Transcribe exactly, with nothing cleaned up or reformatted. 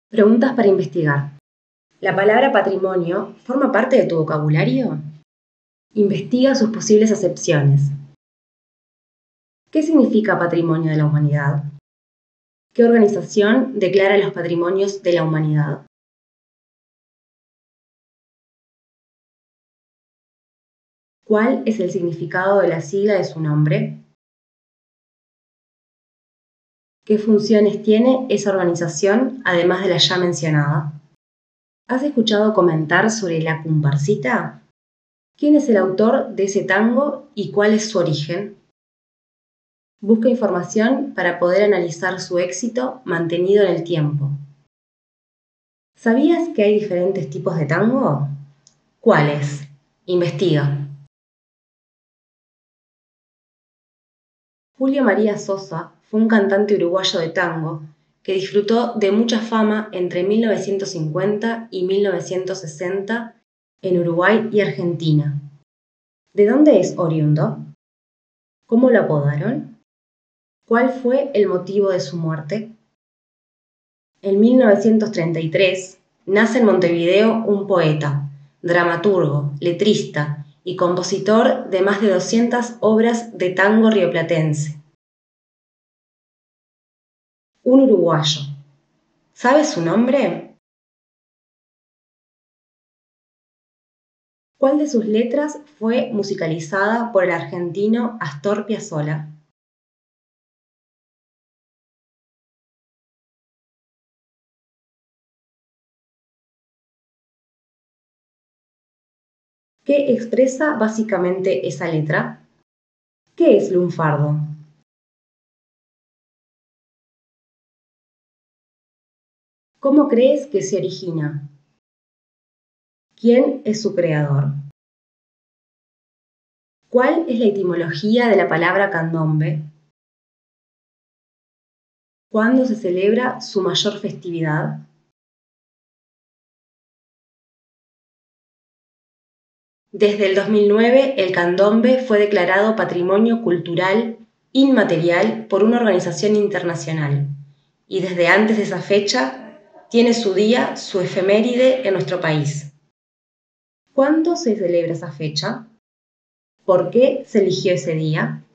Preguntas para investigar. ¿La palabra patrimonio forma parte de tu vocabulario? Investiga sus posibles acepciones. ¿Qué significa patrimonio de la humanidad? ¿Qué organización declara los patrimonios de la humanidad? ¿Cuál es el significado de la sigla de su nombre? ¿Qué funciones tiene esa organización, además de la ya mencionada? ¿Has escuchado comentar sobre la comparsita? ¿Quién es el autor de ese tango y cuál es su origen? Busca información para poder analizar su éxito mantenido en el tiempo. ¿Sabías que hay diferentes tipos de tango? ¿Cuáles? Investiga. Julio María Sosa fue un cantante uruguayo de tango que disfrutó de mucha fama entre mil novecientos cincuenta y mil novecientos sesenta en Uruguay y Argentina. ¿De dónde es oriundo? ¿Cómo lo apodaron? ¿Cuál fue el motivo de su muerte? En mil novecientos treinta y tres nace en Montevideo un poeta, dramaturgo, letrista y compositor de más de doscientas obras de tango rioplatense. Un uruguayo. ¿Sabes su nombre? ¿Cuál de sus letras fue musicalizada por el argentino Astor Piazzolla? ¿Qué expresa básicamente esa letra? ¿Qué es lunfardo? ¿Cómo crees que se origina? ¿Quién es su creador? ¿Cuál es la etimología de la palabra candombe? ¿Cuándo se celebra su mayor festividad? Desde el dos mil nueve, el candombe fue declarado Patrimonio Cultural Inmaterial por una organización internacional y desde antes de esa fecha tiene su día, su efeméride en nuestro país. ¿Cuándo se celebra esa fecha? ¿Por qué se eligió ese día?